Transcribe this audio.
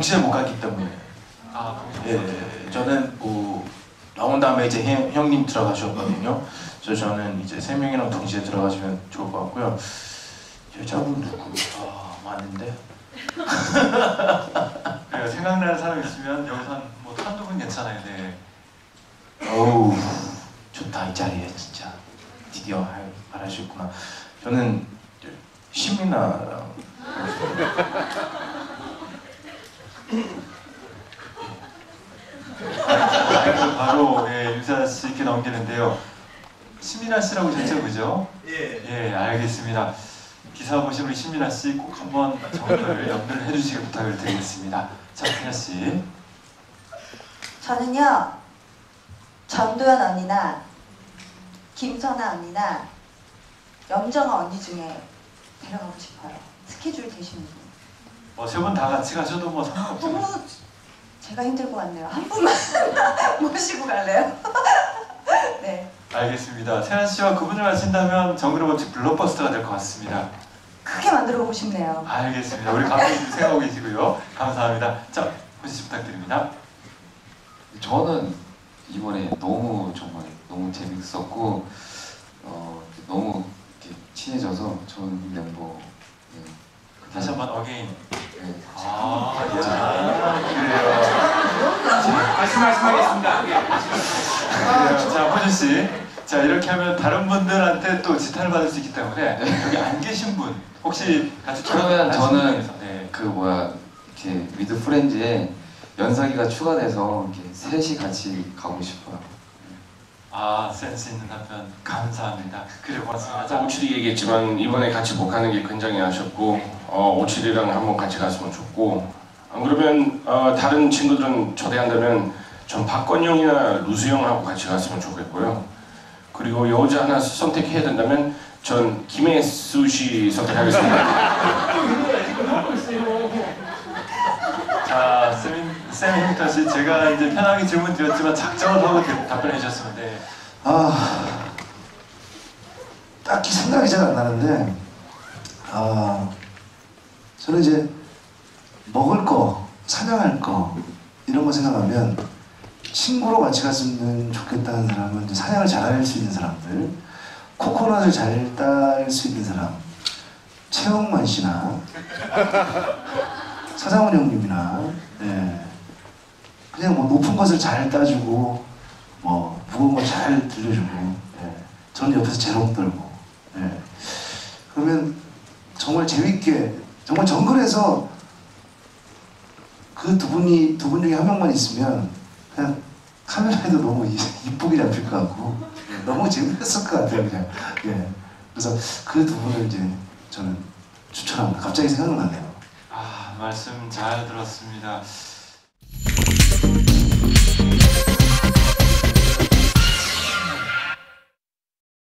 동시에 못 갔기 때문에. 아, 예, 저는 뭐 나온 다음에 이제 형님 들어가셨거든요. 그래서 저는 이제 3명이랑 동시에 들어가시면 좋을 것 같고요. 여자분 누구? 아, 많은데. 그래요. 생각나는 사람 있으면 여기서 뭐 한두 분 괜찮아요. 네. 어우, 좋다 이 자리에 진짜. 드디어 말하셨구나. 저는 신민아랑 바로 예, 윤사 씨께 넘기는데요. 신민아 씨라고 하셨죠, 그죠? 예, 알겠습니다. 기사 보신 우리 신민아 씨 꼭 한번 정보를 연결을 해주시길 부탁을 드리겠습니다. 자, 민아 씨. 저는요, 전도연 언니나 김선아 언니나 염정아 언니 중에 데려가고 싶어요. 스케줄 되시는 분. 세 분 다 같이 가셔도 뭐 상관없죠. 너무 제가 힘들 것 같네요. 한 분만 모시고 갈래요? 네. 알겠습니다. 세나 씨와 그분을 마신다면 정글의 법칙 블록버스터가 될 것 같습니다. 크게 만들어 보고 싶네요. 알겠습니다. 우리 감독님 생각하고 계시고요. 감사합니다. 자, 호시 씨 부탁드립니다. 저는 이번에 정말 너무 재밌었고 너무 이렇게 친해져서 좋은 멤버. 네. 다시 한번 어게인. 네. 그래요. 말씀하겠습니다. 자, 호준 씨. 자, 이렇게 하면 다른 분들한테 또 지탄을 받을 수 있기 때문에 여기 안 계신 분 혹시 같이 그러면 저는 네. 이렇게 위드 프렌즈에 연석이가 추가돼서 이렇게 셋이 같이 가고 싶어요. 아, 센스 있는 답변 감사합니다. 그래, 고맙습니다. 자, 오칠이 얘기했지만 이번에 같이 복하는 게 굉장히 아쉽고 오칠이랑 한번 같이 갔으면 좋고 안 그러면 다른 친구들은 초대한다면 전 박건영이나 루수영하고 같이 갔으면 좋겠고요. 그리고 여자 하나 선택해야 된다면 전 김혜수 씨 선택하겠습니다. 자, 샘 씨, 제가 이제 편하게 질문 드렸지만 작정을 하고 답변해 주셨으면 돼. 딱히 생각이 잘 안 나는데, 저는 이제 먹을 거, 사냥할 거 이런 거 생각하면 친구로 같이 갔으면 좋겠다는 사람은 이제 사냥을 잘할 수 있는 사람들, 코코넛을 잘 딸 수 있는 사람, 최영만 씨나 서장훈 형님이나, 네. 그냥 뭐 높은 것을 잘 따주고 뭐 무거운 거 잘 들려주고, 네. 저는 옆에서 재롱 떨고, 네. 그러면 정말 재밌게, 정말 정글에서 그 두 분 중에 한 명만 있으면 그냥 카메라에도 너무 이쁘게 잡힐 것 같고, 네. 너무 재밌었을 것 같아요, 그냥. 예. 그래서 그 두 분을 이제 저는 추천합니다. 갑자기 생각나네요. 말씀 잘 들었습니다.